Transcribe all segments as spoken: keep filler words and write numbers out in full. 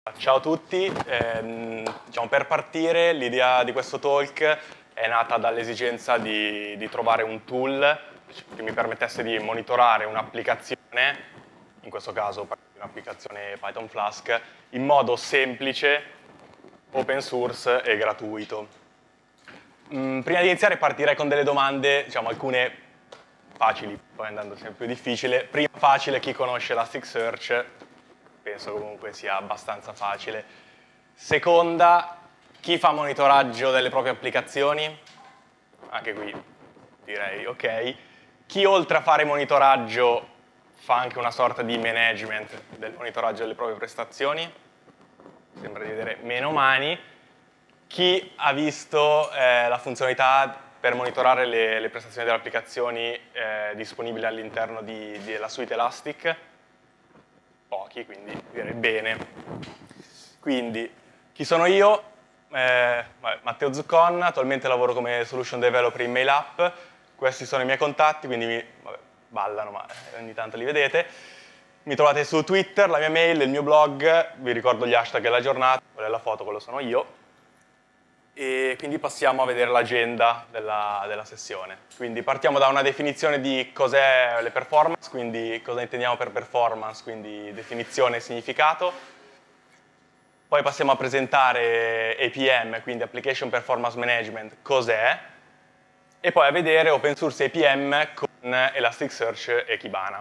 Ciao a tutti, eh, diciamo, per partire l'idea di questo talk è nata dall'esigenza di, di trovare un tool che mi permettesse di monitorare un'applicazione, in questo caso un'applicazione Python Flask, in modo semplice, open source e gratuito. Mm, prima di iniziare partirei con delle domande, diciamo alcune facili, poi andando sempre più difficile. Prima facile, chi conosce Elasticsearch? Penso comunque sia abbastanza facile. Seconda, chi fa monitoraggio delle proprie applicazioni? Anche qui direi ok. Chi oltre a fare monitoraggio fa anche una sorta di management del monitoraggio delle proprie prestazioni? Sembra di vedere meno mani. Chi ha visto eh, la funzionalità per monitorare le, le prestazioni delle applicazioni eh, disponibili all'interno di, della suite Elastic? Pochi, quindi direi bene. Quindi, chi sono io? Eh, vabbè, Matteo Zuccon, attualmente lavoro come Solution Developer in MailApp. Questi sono i miei contatti, quindi mi, vabbè, ballano, ma ogni tanto li vedete. Mi trovate su Twitter, la mia mail, il mio blog, vi ricordo gli hashtag della giornata, quella è la foto, quello sono io. E quindi passiamo a vedere l'agenda della, della sessione. Quindi partiamo da una definizione di cos'è le performance, quindi cosa intendiamo per performance, quindi definizione e significato. Poi passiamo a presentare A P M, quindi Application Performance Management, cos'è. E poi a vedere open source A P M con Elasticsearch e Kibana.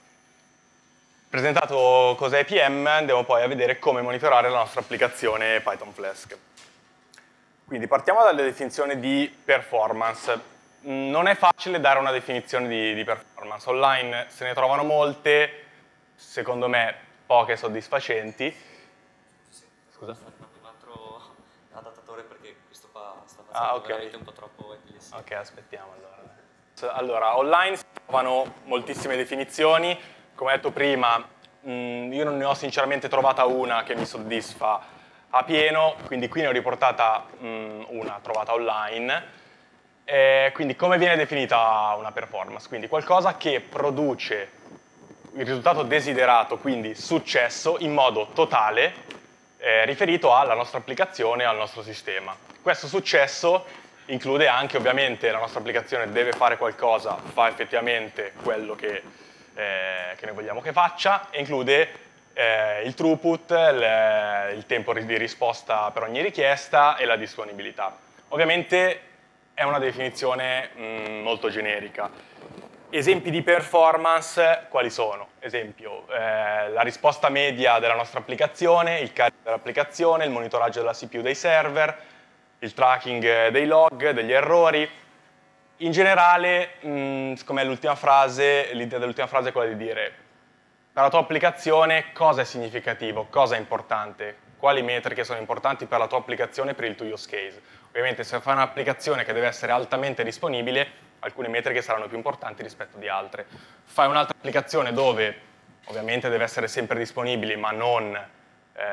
Presentato cos'è A P M, andiamo poi a vedere come monitorare la nostra applicazione Python Flask. Quindi partiamo dalle definizioni di performance. Non è facile dare una definizione di, di performance. Online se ne trovano molte, secondo me poche soddisfacenti. Scusa? Sto facendo un altro adattatore perché questo qua sta facendo ah, okay. veramente un po' troppo epilepsia. Ok, aspettiamo allora. Allora, online si trovano moltissime definizioni. Come detto prima, mh, io non ne ho sinceramente trovata una che mi soddisfa a pieno, quindi qui ne ho riportata mh, una trovata online. Eh, quindi come viene definita una performance? Quindi qualcosa che produce il risultato desiderato, quindi successo, in modo totale, eh, riferito alla nostra applicazione, al nostro sistema. Questo successo include anche, ovviamente, la nostra applicazione deve fare qualcosa, fa effettivamente quello che, eh, che noi vogliamo che faccia, e include Eh, il throughput, il, il tempo di risposta per ogni richiesta e la disponibilità. Ovviamente è una definizione mh, molto generica. Esempi di performance quali sono? Esempio, eh, la risposta media della nostra applicazione, il carico dell'applicazione, il monitoraggio della C P U dei server, il tracking dei log, degli errori. In generale, mh, siccome è l'ultima frase, l'idea dell'ultima frase è quella di dire: per la tua applicazione cosa è significativo, cosa è importante, quali metriche sono importanti per la tua applicazione e per il tuo use case. Ovviamente se fai un'applicazione che deve essere altamente disponibile, alcune metriche saranno più importanti rispetto di altre. Fai un'altra applicazione dove ovviamente deve essere sempre disponibile, ma non eh,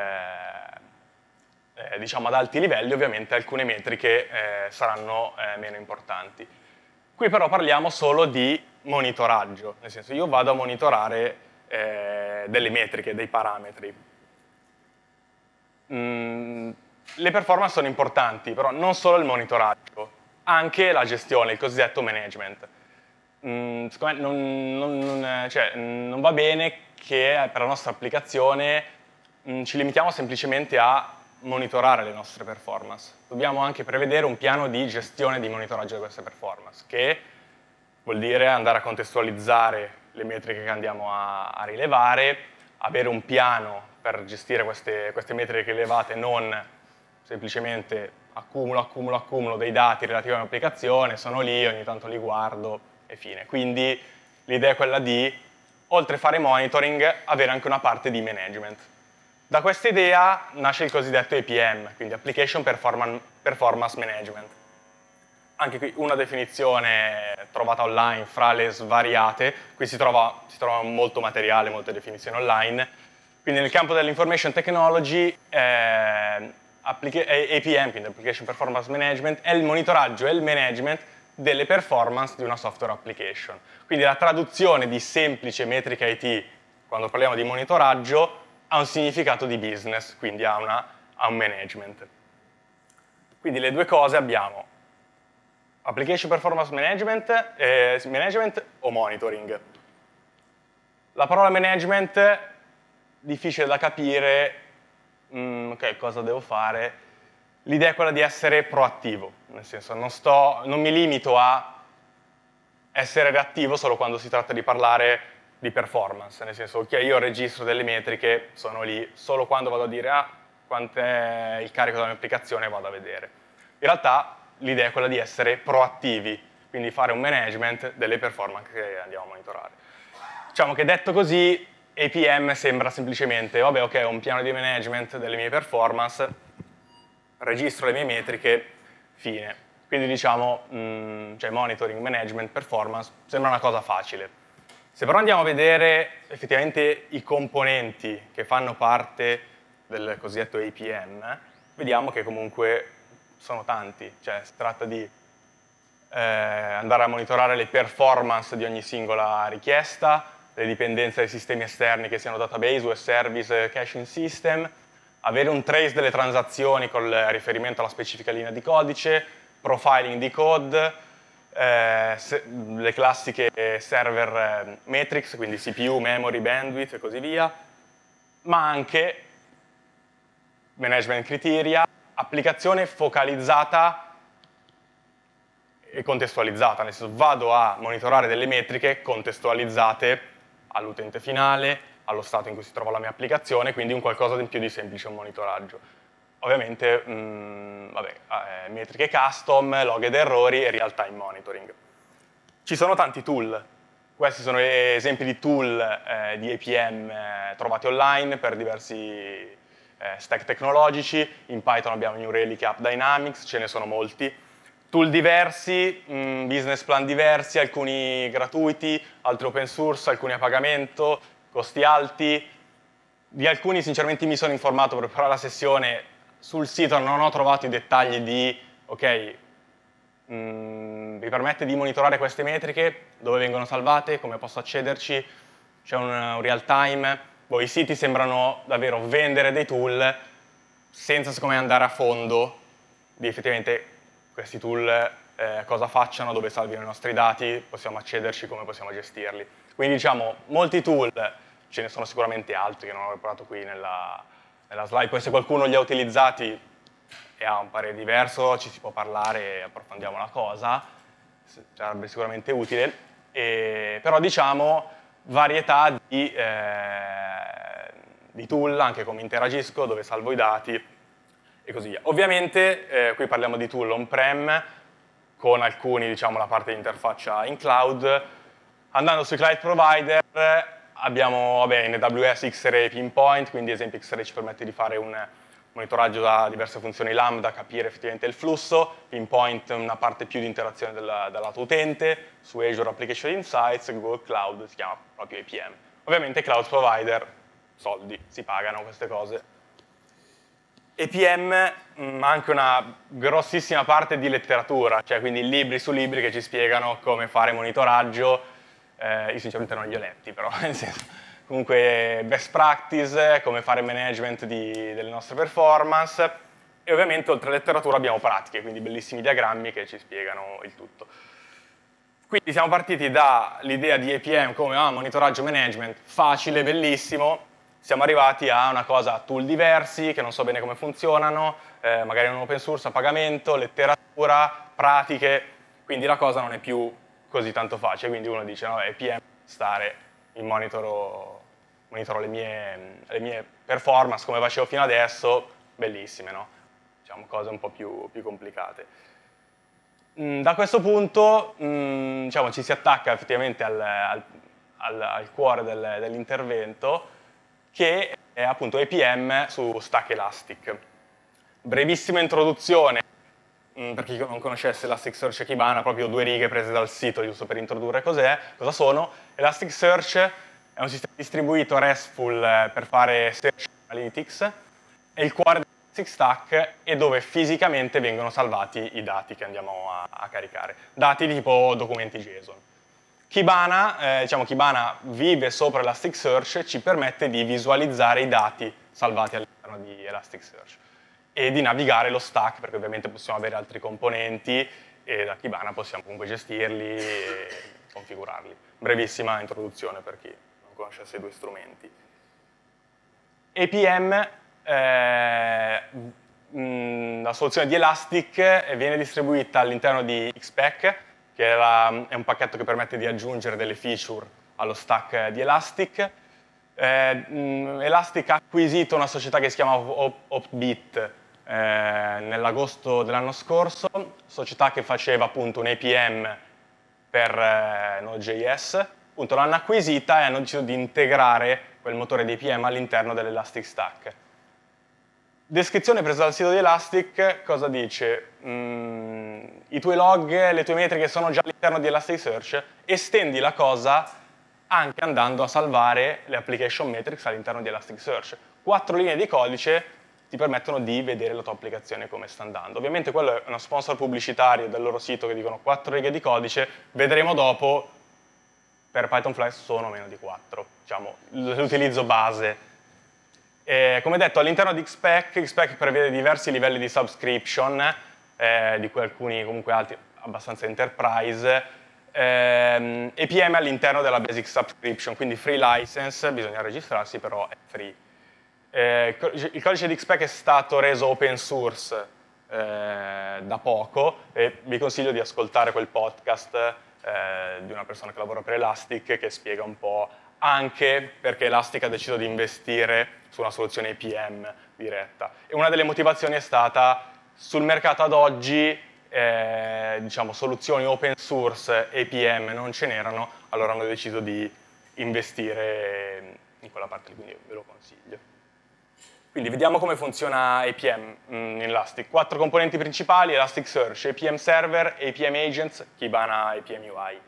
eh, diciamo ad alti livelli, ovviamente alcune metriche eh, saranno eh, meno importanti. Qui però parliamo solo di monitoraggio, nel senso io vado a monitorare Eh, delle metriche, dei parametri. Mm, le performance sono importanti, però non solo il monitoraggio, anche la gestione, il cosiddetto management. Mm, secondo me non, non, non, cioè, non va bene che per la nostra applicazione mm, ci limitiamo semplicemente a monitorare le nostre performance. Dobbiamo anche prevedere un piano di gestione di monitoraggio di queste performance, che vuol dire andare a contestualizzare le metriche che andiamo a, a rilevare, avere un piano per gestire queste, queste metriche rilevate, non semplicemente accumulo, accumulo, accumulo dei dati relativi a un'applicazione, sono lì, ogni tanto li guardo e fine. Quindi l'idea è quella di, oltre a fare monitoring, avere anche una parte di management. Da questa idea nasce il cosiddetto A P M, quindi Application Performance Management. Anche qui una definizione trovata online fra le svariate, qui si trova, si trova molto materiale, molte definizioni online. Quindi nel campo dell'information technology eh, A P M, quindi Application Performance Management, è il monitoraggio e il management delle performance di una software application. Quindi la traduzione di semplice metrica I T, quando parliamo di monitoraggio, ha un significato di business, quindi ha, una, ha un management. Quindi le due cose abbiamo application performance management, eh, management o monitoring. La parola management, difficile da capire, mm, ok, cosa devo fare? L'idea è quella di essere proattivo, nel senso non, sto, non mi limito a essere reattivo solo quando si tratta di parlare di performance, nel senso che io registro delle metriche, sono lì, solo quando vado a dire ah, quant'è il carico della mia applicazione vado a vedere. In realtà l'idea è quella di essere proattivi, quindi fare un management delle performance che andiamo a monitorare. Diciamo che detto così, A P M sembra semplicemente, vabbè ok, ho un piano di management delle mie performance, registro le mie metriche, fine. Quindi diciamo, mh, cioè monitoring, management, performance, sembra una cosa facile. Se però andiamo a vedere effettivamente i componenti che fanno parte del cosiddetto A P M, vediamo che comunque sono tanti, cioè si tratta di eh, andare a monitorare le performance di ogni singola richiesta, le dipendenze dai sistemi esterni che siano database, web service, caching system, avere un trace delle transazioni con riferimento alla specifica linea di codice, profiling di code, eh, se, le classiche server eh, metrics, quindi C P U, memory, bandwidth e così via, ma anche management criteria, applicazione focalizzata e contestualizzata, nel senso vado a monitorare delle metriche contestualizzate all'utente finale, allo stato in cui si trova la mia applicazione, quindi un qualcosa di più di semplice monitoraggio. Ovviamente, mh, vabbè, eh, metriche custom, log ed errori e real-time monitoring. Ci sono tanti tool. Questi sono esempi di tool eh, di A P M eh, trovati online per diversi eh, stack tecnologici. In Python abbiamo New Relic e AppDynamics, ce ne sono molti. Tool diversi, mh, business plan diversi, alcuni gratuiti, altri open source, alcuni a pagamento, costi alti. Di alcuni sinceramente mi sono informato per preparare la sessione, sul sito non ho trovato i dettagli di, ok, mh, vi permette di monitorare queste metriche, dove vengono salvate, come posso accederci, c'è un, un real time. Boh, i siti sembrano davvero vendere dei tool senza secondo me andare a fondo di effettivamente questi tool eh, cosa facciano, dove salvino i nostri dati, possiamo accederci, come possiamo gestirli. Quindi diciamo, molti tool, ce ne sono sicuramente altri che non ho preparato qui nella, nella slide, poi se qualcuno li ha utilizzati e ha un parere diverso ci si può parlare e approfondiamo la cosa, sarebbe sicuramente utile, e, però diciamo varietà di, eh, di tool, anche come interagisco, dove salvo i dati, e così via. Ovviamente eh, qui parliamo di tool on-prem, con alcuni, diciamo, la parte di interfaccia in cloud. Andando sui cloud provider abbiamo, vabbè, in A W S X-Ray Pinpoint, quindi ad esempio X-Ray ci permette di fare un monitoraggio da diverse funzioni lambda, capire effettivamente il flusso, Pinpoint una parte più di interazione della, dal lato utente, su Azure Application Insights, Google Cloud si chiama proprio A P M. Ovviamente cloud provider, soldi, si pagano queste cose. A P M, ma anche una grossissima parte di letteratura, cioè quindi libri su libri che ci spiegano come fare monitoraggio. Eh, io sinceramente non li ho letti, però nel senso, comunque best practice, come fare management di, delle nostre performance, e ovviamente oltre alla letteratura abbiamo pratiche, quindi bellissimi diagrammi che ci spiegano il tutto. Quindi siamo partiti dall'idea di A P M come ah, monitoraggio management, facile, bellissimo. Siamo arrivati a una cosa, tool diversi, che non so bene come funzionano, eh, magari un open source a pagamento, letteratura, pratiche, quindi la cosa non è più così tanto facile, quindi uno dice no, A P M, stare, in monitoro, monitoro le mie, le mie performance come facevo fino adesso, bellissime, no? Diciamo cose un po' più, più complicate. Mm, da questo punto mm, diciamo, ci si attacca effettivamente al, al, al, al cuore del, dell'intervento, che è appunto A P M su Stack Elastic. Brevissima introduzione, per chi non conoscesse Elasticsearch e Kibana, proprio due righe prese dal sito, giusto per introdurre cos'è, cosa sono. Elasticsearch è un sistema distribuito RESTful per fare search analytics, è il cuore dell'Elastic Stack e dove fisicamente vengono salvati i dati che andiamo a, a caricare. Dati di tipo documenti JSON. Kibana, eh, diciamo Kibana vive sopra Elasticsearch, ci permette di visualizzare i dati salvati all'interno di Elasticsearch e di navigare lo stack, perché ovviamente possiamo avere altri componenti e da Kibana possiamo comunque gestirli e configurarli. Brevissima introduzione per chi non conoscesse i due strumenti. A P M, eh, mh, la soluzione di Elastic viene distribuita all'interno di X P E C, che è, la, è un pacchetto che permette di aggiungere delle feature allo stack di Elastic. Eh, mh, Elastic ha acquisito una società che si chiama Opbit eh, nell'agosto dell'anno scorso, società che faceva appunto un A P M per eh, Node.js, appunto l'hanno acquisita e hanno deciso di integrare quel motore di A P M all'interno dell'Elastic Stack. Descrizione presa dal sito di Elastic, cosa dice? Mm, I tuoi log, le tue metriche sono già all'interno di Elasticsearch, estendi la cosa anche andando a salvare le application metrics all'interno di Elasticsearch. Quattro linee di codice ti permettono di vedere la tua applicazione come sta andando. Ovviamente quello è uno sponsor pubblicitario del loro sito che dicono quattro righe di codice, vedremo dopo, per Python Flash sono meno di quattro, diciamo, l'utilizzo base. Eh, come detto, all'interno di X P E C, X P E C prevede diversi livelli di subscription, eh, di cui alcuni comunque altri abbastanza enterprise, ehm, A P M all'interno della basic subscription, quindi free license, bisogna registrarsi, però è free. Eh, il codice di X P E C è stato reso open source eh, da poco e vi consiglio di ascoltare quel podcast eh, di una persona che lavora per Elastic che spiega un po' anche perché Elastic ha deciso di investire su una soluzione A P M diretta. E una delle motivazioni è stata, sul mercato ad oggi, eh, diciamo, soluzioni open source A P M non ce n'erano, allora hanno deciso di investire in quella parte lì, quindi ve lo consiglio. Quindi vediamo come funziona A P M in Elastic. Quattro componenti principali: Elasticsearch, A P M Server, A P M Agents, Kibana, A P M U I.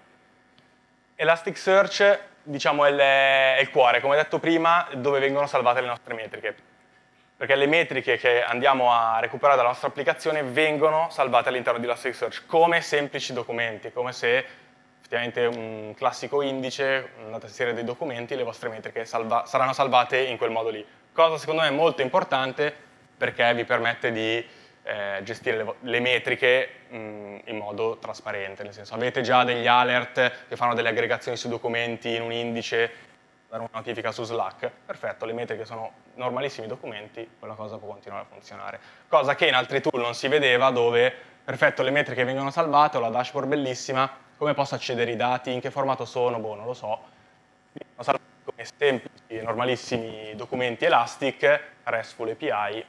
Elasticsearch, diciamo, è il, è il cuore, come detto prima, dove vengono salvate le nostre metriche. Perché le metriche che andiamo a recuperare dalla nostra applicazione vengono salvate all'interno di Elasticsearch come semplici documenti, come se effettivamente un classico indice, una serie di documenti, le vostre metriche salva- saranno salvate in quel modo lì. Cosa secondo me molto importante perché vi permette di eh, gestire le, le metriche mh, in modo trasparente, nel senso avete già degli alert che fanno delle aggregazioni sui documenti in un indice, dare una notifica su Slack, perfetto, le metriche sono normalissimi documenti, quella cosa può continuare a funzionare. Cosa che in altri tool non si vedeva, dove, perfetto, le metriche vengono salvate, ho la dashboard bellissima, come posso accedere ai dati, in che formato sono, boh, non lo so, vengono salvati come semplici, normalissimi documenti Elastic, RESTful A P I,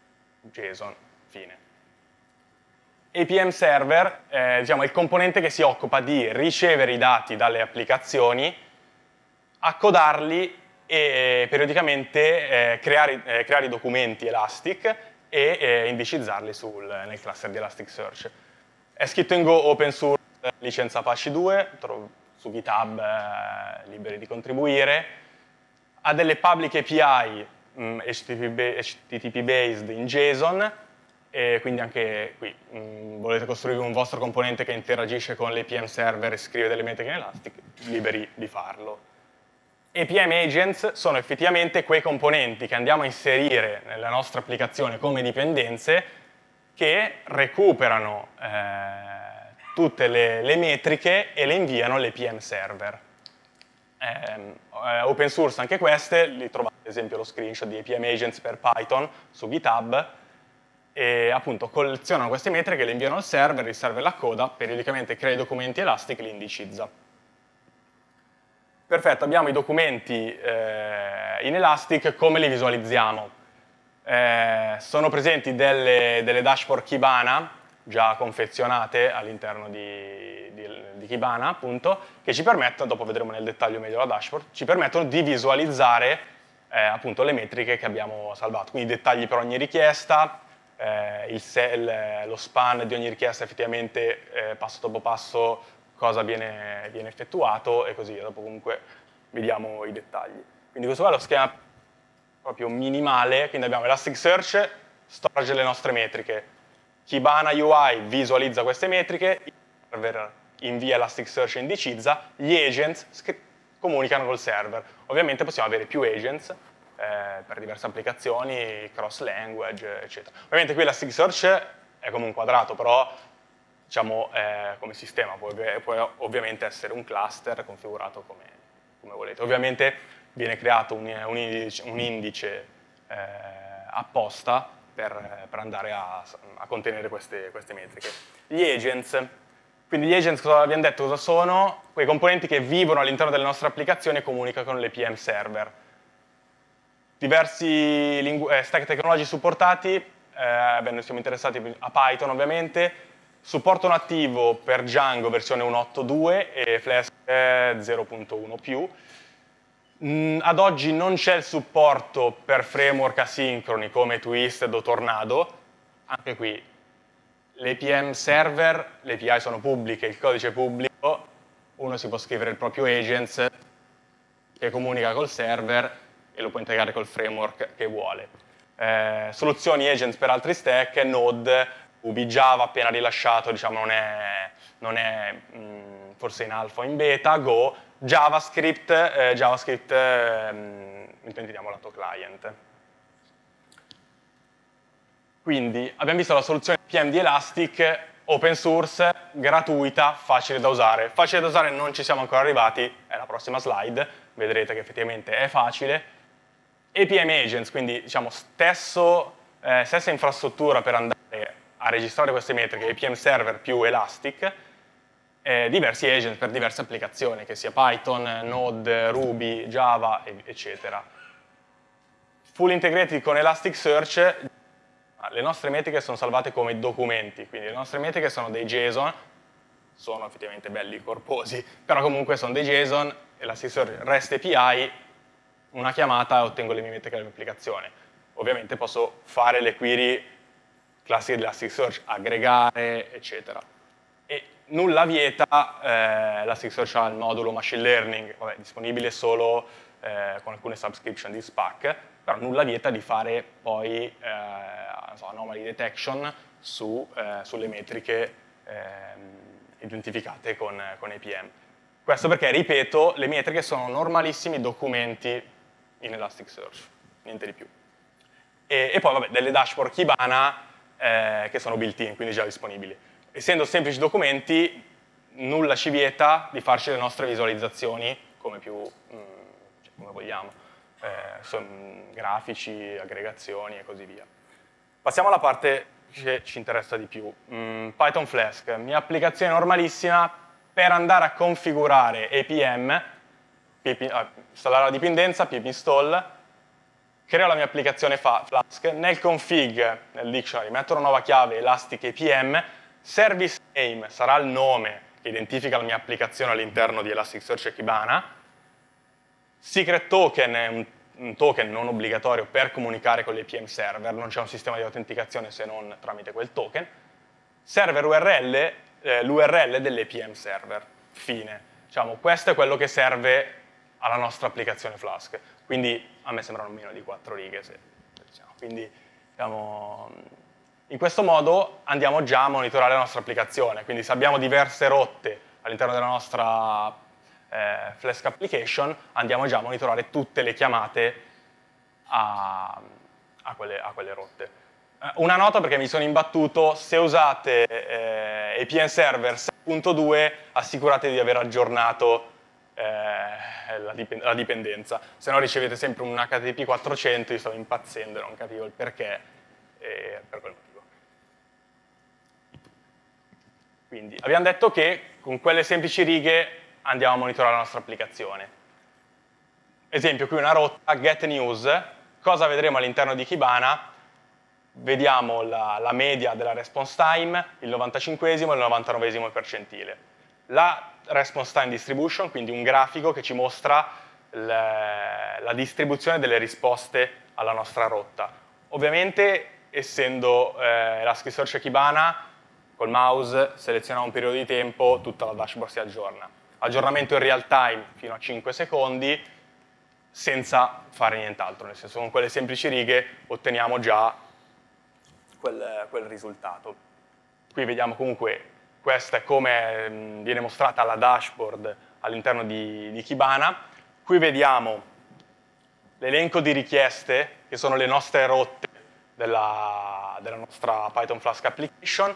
JSON, fine. A P M Server eh, diciamo, è il componente che si occupa di ricevere i dati dalle applicazioni, accodarli e periodicamente eh, creare, eh, creare i documenti Elastic e eh, indicizzarli sul, nel cluster di Elasticsearch. È scritto in Go, open source, licenza Apache due, su GitHub eh, liberi di contribuire, ha delle public A P I mh, H T T P based in JSON, e quindi anche qui mh, volete costruire un vostro componente che interagisce con l'A P M server e scrive delle metriche in Elastic, liberi di farlo. A P M agents sono effettivamente quei componenti che andiamo a inserire nella nostra applicazione come dipendenze che recuperano eh, tutte le, le metriche e le inviano all'A P M server. Eh, open source anche queste, li trovate ad esempio lo screenshot di A P M agents per Python su GitHub, e appunto collezionano queste metriche, le inviano al server, il server la coda, periodicamente crea i documenti Elastic e li indicizza. Perfetto, abbiamo i documenti eh, in Elastic, come li visualizziamo? Eh, sono presenti delle, delle dashboard Kibana, già confezionate all'interno di, di, di Kibana, appunto, che ci permettono, dopo vedremo nel dettaglio meglio la dashboard, ci permettono di visualizzare eh, appunto le metriche che abbiamo salvato, quindi dettagli per ogni richiesta, eh, il, il, lo span di ogni richiesta effettivamente eh, passo dopo passo cosa viene, viene effettuato e così, dopo comunque vediamo i dettagli. Quindi questo qua è lo schema proprio minimale, quindi abbiamo Elasticsearch, storage delle nostre metriche, Kibana U I visualizza queste metriche, il server invia Elasticsearch e indicizza, gli agents comunicano col server. Ovviamente possiamo avere più agents eh, per diverse applicazioni, cross language, eccetera. Ovviamente qui Elasticsearch è come un quadrato, però diciamo eh, come sistema può, può ovviamente essere un cluster configurato come, come volete. Ovviamente viene creato un, un indice, un indice eh, apposta per, per andare a, a contenere queste, queste metriche. Gli agents, quindi gli agents cosa abbiamo detto cosa sono? Quei componenti che vivono all'interno delle nostre applicazioni e comunicano con l'A P M server. Diversi eh, stack tecnologici supportati, eh, beh, noi siamo interessati a Python ovviamente, supporto nativo per Django versione uno punto otto punto due e Flask zero punto uno più. Mm, ad oggi non c'è il supporto per framework asincroni come Twisted o Tornado, anche qui l'A P M server, le A P I sono pubbliche, il codice è pubblico, uno si può scrivere il proprio agents che comunica col server e lo può integrare col framework che vuole. Eh, soluzioni agents per altri stack, Node, Ruby, Java appena rilasciato, diciamo non è, non è mh, forse in alfa o in beta, Go, JavaScript, eh, JavaScript eh, intendiamo lato client. Quindi abbiamo visto la soluzione P M di Elastic, open source, gratuita, facile da usare. Facile da usare non ci siamo ancora arrivati, è la prossima slide, vedrete che effettivamente è facile. A P M Agents, quindi diciamo stesso, eh, stessa infrastruttura per andare a registrare queste metriche, A P M server più Elastic, eh, diversi agent per diverse applicazioni, che sia Python, Node, Ruby, Java, eccetera. Full integrated con Elasticsearch, le nostre metriche sono salvate come documenti, quindi le nostre metriche sono dei JSON, sono effettivamente belli corposi, però comunque sono dei JSON, Elasticsearch REST A P I, una chiamata e ottengo le mie metriche della mia applicazione. Ovviamente posso fare le query classiche di Elasticsearch, aggregare, eccetera. E nulla vieta, eh, Elasticsearch ha il modulo machine learning, vabbè, disponibile solo eh, con alcune subscription di Spark, però nulla vieta di fare poi eh, non so, anomaly detection su, eh, sulle metriche eh, identificate con, con A P M. Questo perché, ripeto, le metriche sono normalissimi documenti in Elasticsearch, niente di più. E, e poi, vabbè, delle dashboard Kibana eh, che sono built-in, quindi già disponibili. Essendo semplici documenti, nulla ci vieta di farci le nostre visualizzazioni come più, mh, cioè, come vogliamo, eh, son, grafici, aggregazioni e così via. Passiamo alla parte che ci interessa di più, mm, Python Flask, mia applicazione normalissima per andare a configurare A P M, pip, ah, installare la dipendenza, pip install, creo la mia applicazione Flask, nel config, nel dictionary, metto una nuova chiave Elastic A P M, service name sarà il nome che identifica la mia applicazione all'interno di Elasticsearch e Kibana, secret token è un un token non obbligatorio per comunicare con l'A P M server, non c'è un sistema di autenticazione se non tramite quel token, server U R L, eh, l'U R L dell'A P M server, fine. Diciamo, questo è quello che serve alla nostra applicazione Flask, quindi a me sembrano meno di quattro righe, se, diciamo. Quindi diciamo, in questo modo andiamo già a monitorare la nostra applicazione, quindi se abbiamo diverse rotte all'interno della nostra Eh, Flask application, andiamo già a monitorare tutte le chiamate a, a, quelle, a quelle rotte. Eh, una nota perché mi sono imbattuto, se usate eh, A P M server sei punto due assicuratevi di aver aggiornato eh, la, dipend la dipendenza, se no ricevete sempre un H T T P quattrocento, io stavo impazzendo e non capivo il perché, e per quel motivo. Quindi abbiamo detto che con quelle semplici righe andiamo a monitorare la nostra applicazione. Esempio, qui una rotta, get news, cosa vedremo all'interno di Kibana? Vediamo la, la media della response time, il novantacinquesimo e il novantanovesimo percentile. La response time distribution, quindi un grafico che ci mostra le, la distribuzione delle risposte alla nostra rotta. Ovviamente, essendo eh, Elasticsearch e Kibana, col mouse selezioniamo un periodo di tempo, tutta la dashboard si aggiorna. Aggiornamento in real time fino a cinque secondi senza fare nient'altro, nel senso con quelle semplici righe otteniamo già quel, quel risultato. Qui vediamo comunque questa è come mh, viene mostrata la dashboard all'interno di, di Kibana. Qui vediamo l'elenco di richieste, che sono le nostre rotte della, della nostra Python Flask application.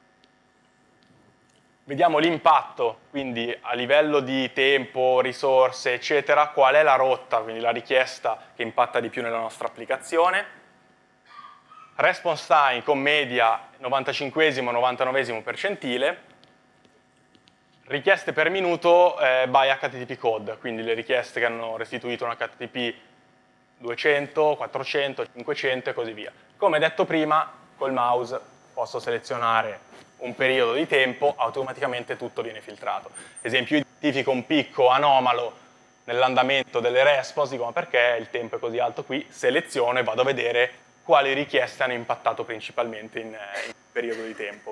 Vediamo l'impatto, quindi a livello di tempo, risorse, eccetera, qual è la rotta, quindi la richiesta che impatta di più nella nostra applicazione. Response time con media novantacinquesimo novantanovesimo percentile. Richieste per minuto eh, by H T T P code, quindi le richieste che hanno restituito un H T T P duecento, quattrocento, cinquecento e così via. Come detto prima, col mouse posso selezionare un periodo di tempo, automaticamente tutto viene filtrato. Esempio, io identifico un picco anomalo nell'andamento delle response, dico ma perché il tempo è così alto qui, seleziono e vado a vedere quali richieste hanno impattato principalmente in, in quel periodo di tempo.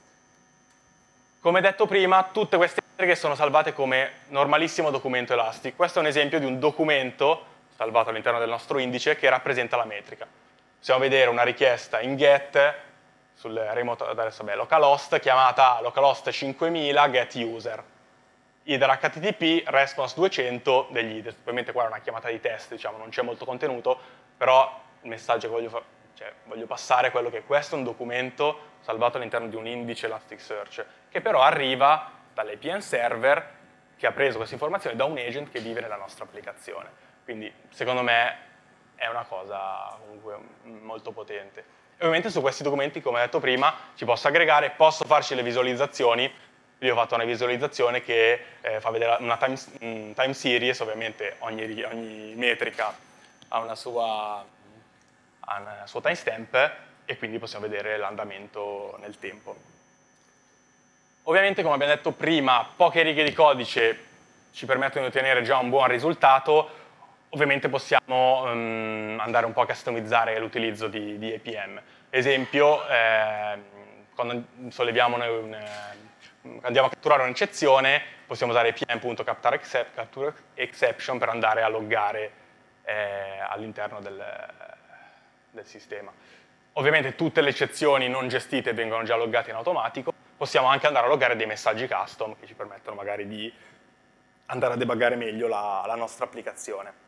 Come detto prima, tutte queste metriche sono salvate come normalissimo documento Elastic. Questo è un esempio di un documento salvato all'interno del nostro indice che rappresenta la metrica. Possiamo vedere una richiesta in get sul remote adesso beh, localhost chiamata localhost cinquemila get user. Header H T T P response duecento degli header. Ovviamente qua è una chiamata di test, diciamo, non c'è molto contenuto, però il messaggio che voglio, cioè, voglio passare è quello che questo è un documento salvato all'interno di un indice Elasticsearch, che però arriva dall'A P N server che ha preso questa informazione da un agent che vive nella nostra applicazione. Quindi, secondo me, è una cosa comunque molto potente. E ovviamente su questi documenti, come ho detto prima, ci posso aggregare, posso farci le visualizzazioni. Io ho fatto una visualizzazione che eh, fa vedere una time, um, time series, ovviamente ogni, ogni metrica ha una sua, ha una sua timestamp e quindi possiamo vedere l'andamento nel tempo. Ovviamente, come abbiamo detto prima, poche righe di codice ci permettono di ottenere già un buon risultato. Ovviamente possiamo um, andare un po' a customizzare l'utilizzo di, di A P M. Esempio, eh, quando solleviamo un, andiamo a catturare un'eccezione, possiamo usare apm.captureException per andare a loggare eh, all'interno del, del sistema. Ovviamente tutte le eccezioni non gestite vengono già loggate in automatico. Possiamo anche andare a loggare dei messaggi custom che ci permettono magari di andare a debuggare meglio la, la nostra applicazione.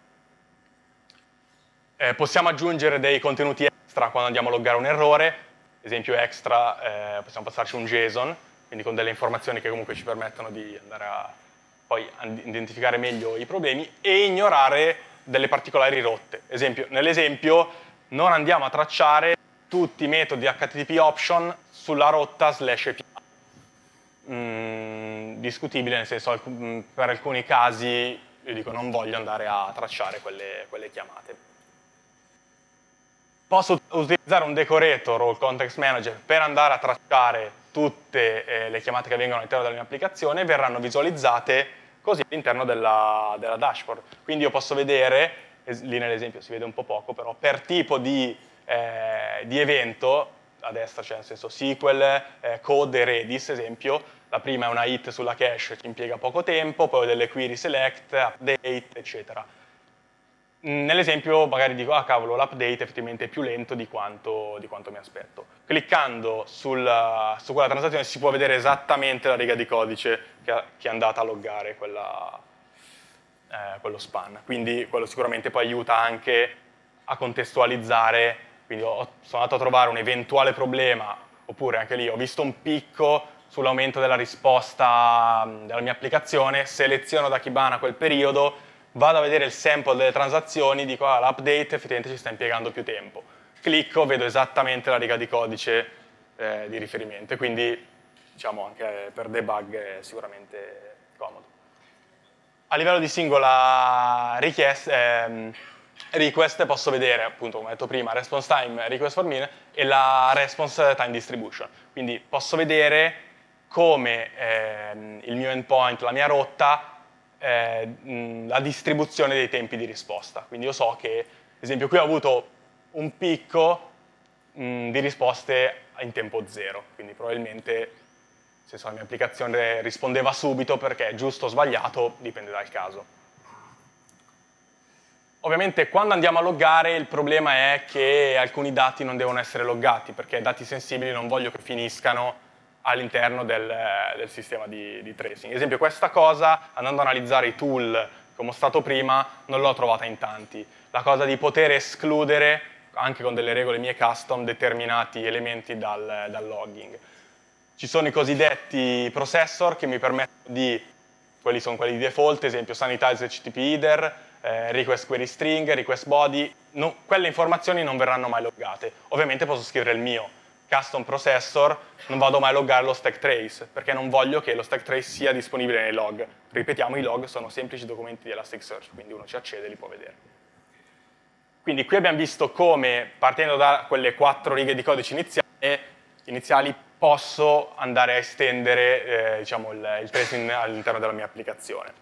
Eh, possiamo aggiungere dei contenuti extra quando andiamo a loggare un errore, esempio extra, eh, possiamo passarci un JSON, quindi con delle informazioni che comunque ci permettono di andare a poi identificare meglio i problemi e ignorare delle particolari rotte. Esempio, nell'esempio non andiamo a tracciare tutti i metodi H T T P option sulla rotta slash A P I. Mm, discutibile, nel senso per alcuni casi io dico non voglio andare a tracciare quelle, quelle chiamate. Posso utilizzare un decorator o il context manager per andare a tracciare tutte eh, le chiamate che vengono all'interno della mia applicazione e verranno visualizzate così all'interno della, della dashboard. Quindi io posso vedere, lì nell'esempio si vede un po' poco, però per tipo di, eh, di evento, a destra c'è nel senso S Q L, eh, code e Redis, esempio, la prima è una hit sulla cache, ci impiega poco tempo, poi ho delle query select, update, eccetera. Nell'esempio magari dico, ah cavolo, l'update effettivamente è più lento di quanto, di quanto mi aspetto. Cliccando sul, su quella transazione si può vedere esattamente la riga di codice che, che è andata a loggare quella, eh, quello span. Quindi quello sicuramente poi aiuta anche a contestualizzare, quindi ho, sono andato a trovare un eventuale problema, oppure anche lì ho visto un picco sull'aumento della risposta della mia applicazione, seleziono da Kibana quel periodo, vado a vedere il sample delle transazioni, dico ah, l'update effettivamente ci sta impiegando più tempo. Clicco, vedo esattamente la riga di codice eh, di riferimento, quindi diciamo anche per debug è sicuramente comodo. A livello di singola richiesta, ehm, request posso vedere, appunto come ho detto prima, response time, request for min e la response time distribution. Quindi posso vedere come ehm, il mio endpoint, la mia rotta, Eh, mh, la distribuzione dei tempi di risposta. Quindi io so che, ad esempio, qui ho avuto un picco mh, di risposte in tempo zero, quindi probabilmente se so, la mia applicazione rispondeva subito perché giusto o sbagliato dipende dal caso. Ovviamente quando andiamo a loggare il problema è che alcuni dati non devono essere loggati perché dati sensibili non voglio che finiscano all'interno del, del sistema di, di tracing. Ad esempio questa cosa, andando ad analizzare i tool che ho mostrato prima, non l'ho trovata in tanti. La cosa di poter escludere, anche con delle regole mie custom, determinati elementi dal, dal logging. Ci sono i cosiddetti processor che mi permettono di, quelli sono quelli di default, ad esempio sanitize H T T P header, eh, request query string, request body, no, quelle informazioni non verranno mai loggate. Ovviamente posso scrivere il mio custom processor, non vado mai a loggare lo stack trace, perché non voglio che lo stack trace sia disponibile nei log. Ripetiamo, i log sono semplici documenti di Elasticsearch, quindi uno ci accede e li può vedere. Quindi qui abbiamo visto come, partendo da quelle quattro righe di codice iniziali, iniziali posso andare a estendere eh, diciamo, il, il tracing all'interno della mia applicazione.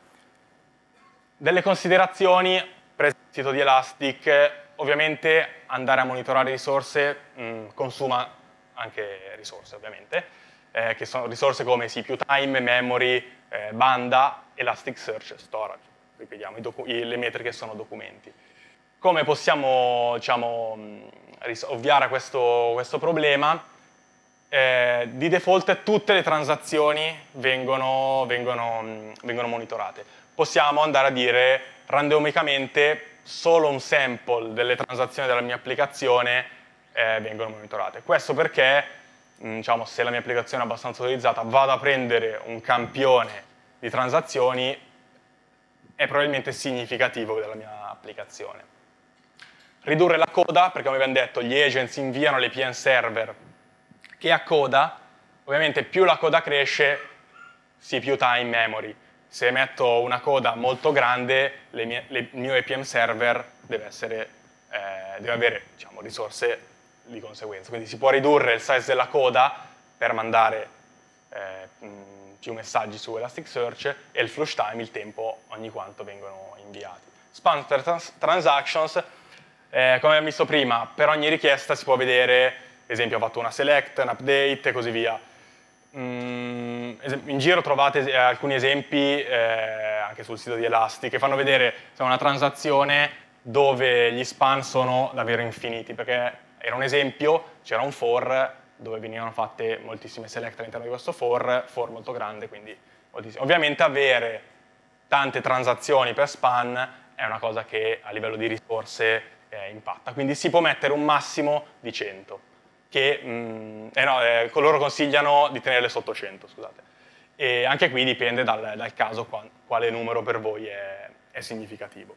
Delle considerazioni, prese dal sito di Elastic, ovviamente andare a monitorare risorse mh, consuma anche risorse, ovviamente, eh, che sono risorse come C P U time, memory, eh, banda, Elasticsearch, storage. Ripetiamo, i i, le metriche sono documenti. Come possiamo, diciamo, ovviare a questo, questo problema? Eh, di default tutte le transazioni vengono, vengono, vengono monitorate. Possiamo andare a dire randomicamente solo un sample delle transazioni della mia applicazione eh, vengono monitorate. Questo perché, mh, diciamo, se la mia applicazione è abbastanza utilizzata, vado a prendere un campione di transazioni, è probabilmente significativo della mia applicazione. Ridurre la coda, perché come abbiamo detto, gli agents inviano le P M server che ha coda, ovviamente più la coda cresce, C P U time, memory. Se metto una coda molto grande, le mie, le, il mio A P M server deve, essere, eh, deve avere diciamo, risorse di conseguenza. Quindi si può ridurre il size della coda per mandare eh, mh, più messaggi su Elasticsearch e il flush time, il tempo ogni quanto vengono inviati. Span per trans transactions, eh, come abbiamo visto prima, per ogni richiesta si può vedere, ad esempio ho fatto una select, un update e così via. Mm, in giro trovate alcuni esempi eh, anche sul sito di Elastic che fanno vedere una transazione dove gli span sono davvero infiniti, perché era un esempio, c'era un for dove venivano fatte moltissime select all'interno di questo for, for molto grande, quindi moltissimo. Ovviamente avere tante transazioni per span è una cosa che a livello di risorse eh, impatta, quindi si può mettere un massimo di cento. Che mh, eh no, eh, loro consigliano di tenerle sotto cento, scusate. E anche qui dipende dal, dal caso qua, quale numero per voi è, è significativo.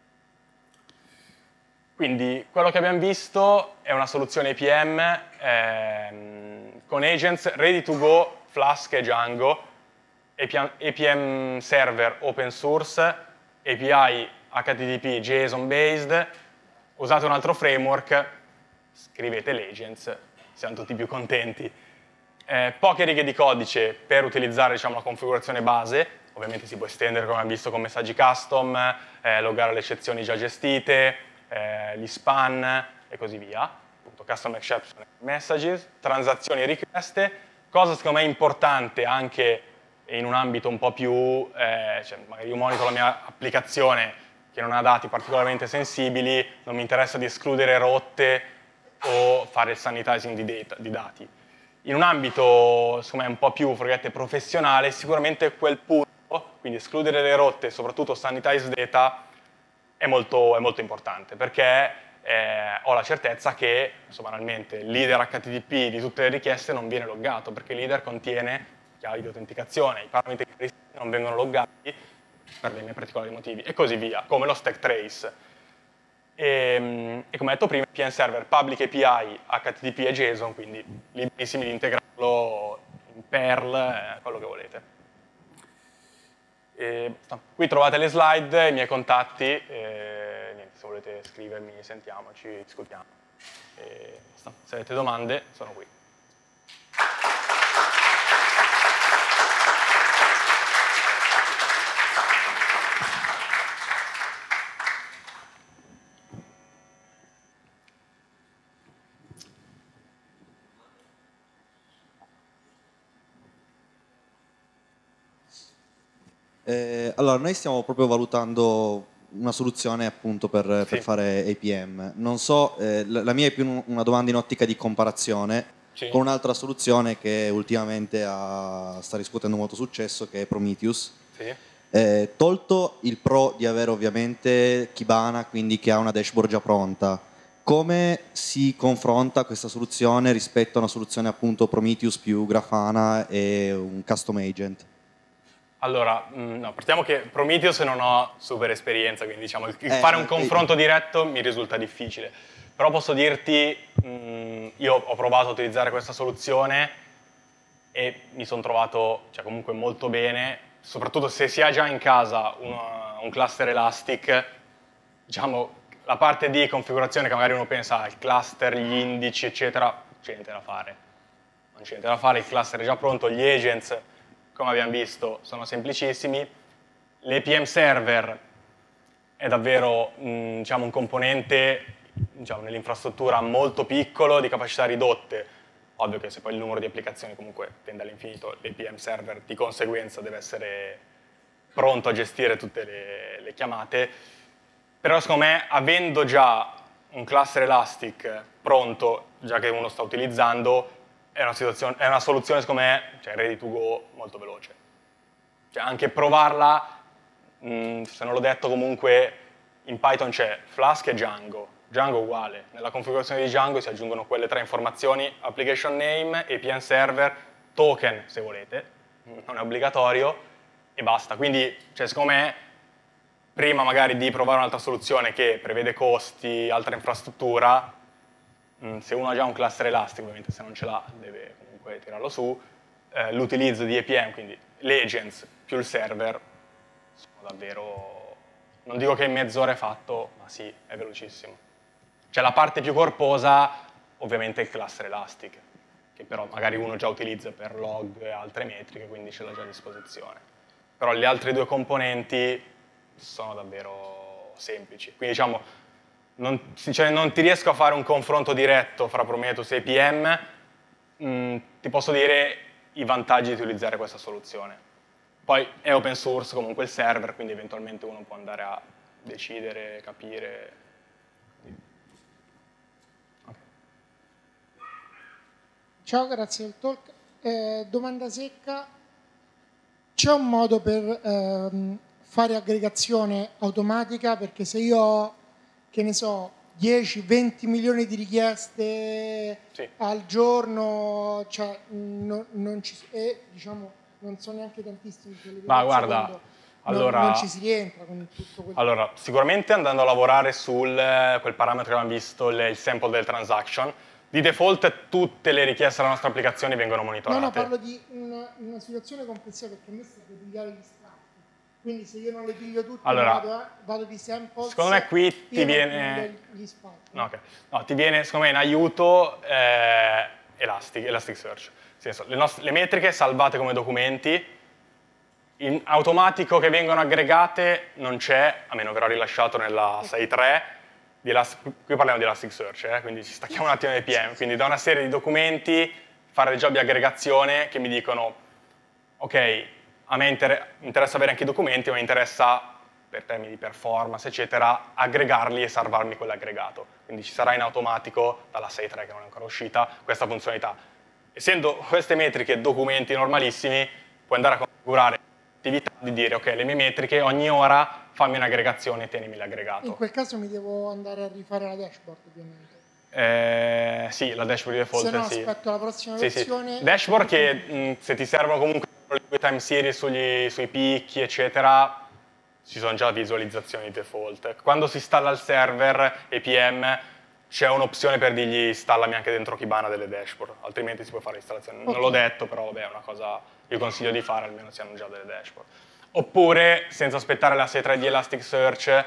Quindi quello che abbiamo visto è una soluzione A P M ehm, con agents ready to go, Flask e Django, A P M server open source, A P I H T T P JSON based, usate un altro framework, scrivete l'agents, siamo tutti più contenti. Eh, poche righe di codice per utilizzare diciamo, la configurazione base, ovviamente si può estendere come abbiamo visto con messaggi custom, eh, loggare le eccezioni già gestite, eh, gli span e così via, appunto custom exception messages, transazioni richieste, cosa secondo me importante anche in un ambito un po' più, eh, cioè magari io monito la mia applicazione che non ha dati particolarmente sensibili, non mi interessa di escludere rotte o fare il sanitizing di, data, di dati. In un ambito insomma, un po' più professionale, sicuramente quel punto, quindi escludere le rotte e soprattutto sanitize data, è molto, è molto importante, perché eh, ho la certezza che, insomma, banalmente, il leader H T T P di tutte le richieste non viene loggato, perché il leader contiene chiavi di autenticazione, i parametri non vengono loggati per dei miei particolari motivi, e così via, come lo stack trace. E, e come detto prima, P M server, public A P I, H T T P e JSON, quindi liberissimi di integrarlo in Perl, eh, quello che volete. E, qui trovate le slide, i miei contatti, e, niente, se volete scrivermi, sentiamoci, discutiamo. E, se avete domande, sono qui. Eh, allora, noi stiamo proprio valutando una soluzione appunto per, per sì. fare A P M. Non so, eh, la, la mia è più una domanda in ottica di comparazione. Sì. con un'altra soluzione che ultimamente ha- sta riscuotendo molto successo, che è Prometheus. Sì. Eh, tolto il pro di avere ovviamente Kibana, quindi che ha una dashboard già pronta, come si confronta questa soluzione rispetto a una soluzione appunto Prometheus più Grafana e un custom agent? Allora, mh, no, partiamo che Prometheus non ho super esperienza, quindi diciamo il, il Eh, fare un eh, confronto diretto mi risulta difficile. Però posso dirti, mh, io ho provato a utilizzare questa soluzione e mi sono trovato, cioè, comunque molto bene, soprattutto se si ha già in casa una- un cluster Elastic, diciamo, la parte di configurazione che magari uno pensa al cluster, gli indici, eccetera, c'è niente da fare. Non c'è niente da fare, il cluster è già pronto, gli agents, come abbiamo visto, sono semplicissimi. L'A P M server è davvero mh, diciamo, un componente diciamo, nell'infrastruttura molto piccolo, di capacità ridotte. Ovvio che se poi il numero di applicazioni comunque tende all'infinito, l'A P M server di conseguenza deve essere pronto a gestire tutte le, le chiamate. Però secondo me, avendo già un cluster Elastic pronto, già che uno sta utilizzando, è una, situazione, è una soluzione, secondo me, cioè ready to go, molto veloce. Cioè anche provarla, mh, se non l'ho detto comunque, in Python c'è Flask e Django. Django uguale. Nella configurazione di Django si aggiungono quelle tre informazioni, application name, A P M server, token, se volete, non è obbligatorio, e basta. Quindi, cioè, secondo me, prima magari di provare un'altra soluzione che prevede costi, altra infrastruttura, se uno ha già un cluster Elastic, ovviamente se non ce l'ha deve comunque tirarlo su, eh, l'utilizzo di A P M, quindi l'agents più il server, sono davvero, non dico che in mezz'ora è fatto, ma sì, è velocissimo. Cioè la parte più corposa, ovviamente è il cluster Elastic, che però magari uno già utilizza per log e altre metriche, quindi ce l'ha già a disposizione. Però le altre due componenti sono davvero semplici. Quindi diciamo, non, cioè, non ti riesco a fare un confronto diretto fra Prometheus e A P M, mm, ti posso dire i vantaggi di utilizzare questa soluzione. Poi è open source comunque il server, quindi eventualmente uno può andare a decidere, capire. Okay. Ciao, grazie del talk. Eh, domanda secca. C'è un modo per ehm, fare aggregazione automatica? Perché se io ho, che ne so, dieci venti milioni di richieste sì. al giorno, cioè, no, non ci, e diciamo, non so neanche tantissimi. Ma guarda, secondo, allora, non, non ci si rientra con tutto quello. Allora, sicuramente andando a lavorare sul quel parametro che abbiamo visto, il, il sample del transaction, di default tutte le richieste alla nostra applicazione vengono monitorate. No, no, parlo di una, una situazione complessiva, perché a me serve pigliare gli strati. Quindi se io non le piglio tutte, allora, vado, vado di samples. Secondo me qui ti viene... Gli spazi. No, okay. No, ti viene, secondo me, in aiuto eh, Elastic, Elasticsearch. Nel senso, le, nostre, le metriche salvate come documenti, in automatico che vengono aggregate non c'è, a meno che verrà rilasciato nella sei punto tre, qui parliamo di Elasticsearch, eh, quindi ci stacchiamo un attimo dai P M, quindi da una serie di documenti fare dei job di aggregazione che mi dicono ok, a me inter interessa avere anche i documenti, ma mi interessa, per termini di performance, eccetera, aggregarli e salvarmi quell'aggregato. Quindi ci sarà in automatico, dalla sei punto tre che non è ancora uscita, questa funzionalità. Essendo queste metriche documenti normalissimi, puoi andare a configurare l'attività di dire, ok, le mie metriche ogni ora fammi un'aggregazione e tienimi l'aggregato. In quel caso mi devo andare a rifare la dashboard, ovviamente. Eh, sì, la dashboard di default, se no sì. aspetto la prossima sì, versione. Sì. Dashboard che mh, se ti servono comunque le time series sugli, sui picchi, eccetera, ci sono già visualizzazioni di default. Quando si installa il server A P M c'è un'opzione per dirgli installami anche dentro Kibana delle dashboard, altrimenti si può fare l'installazione. Okay. Non l'ho detto, però vabbè, è una cosa che io consiglio di fare, almeno si hanno già delle dashboard. Oppure, senza aspettare la sei punto tre di Elasticsearch,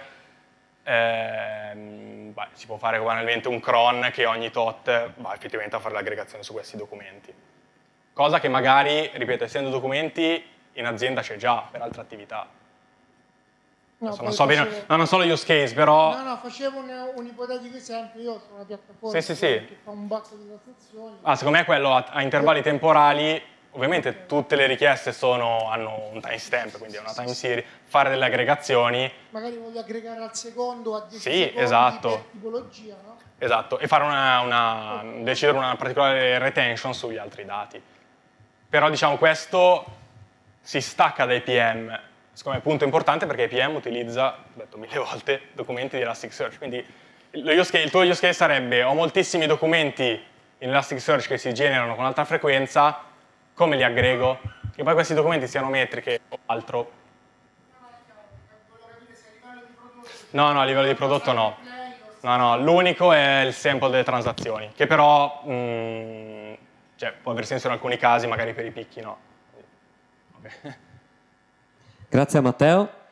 ehm, beh, si può fare banalmente un cron che ogni tot va effettivamente a fare l'aggregazione su questi documenti. Cosa che magari, ripeto, essendo documenti, in azienda c'è già per altre attività. No, non so facevo... bene, no, non so lo use case, però... No, no, facevo un, un ipotetico esempio, io sono una piattaforma sì, sì, sì. che fa un botto di transazioni. Ah, secondo me quello a, a intervalli temporali, ovviamente tutte le richieste sono, hanno un timestamp, quindi è una time series, fare delle aggregazioni. Magari voglio aggregare al secondo, a dieci Sì, secondi esatto. per tipologia, no? Esatto, e fare una, una, decidere una particolare retention sugli altri dati. Però diciamo questo si stacca dai P M, secondo me è punto importante perché i P M utilizza, ho detto mille volte, documenti di Elasticsearch, quindi lo use case, il tuo use case sarebbe ho moltissimi documenti in Elasticsearch che si generano con alta frequenza, come li aggrego? Che poi questi documenti siano metriche o altro. No, no, a livello di prodotto no. No, no, l'unico è il sample delle transazioni, che però mh, cioè, può aver senso in alcuni casi, magari per i picchi no. Okay. Grazie a Matteo.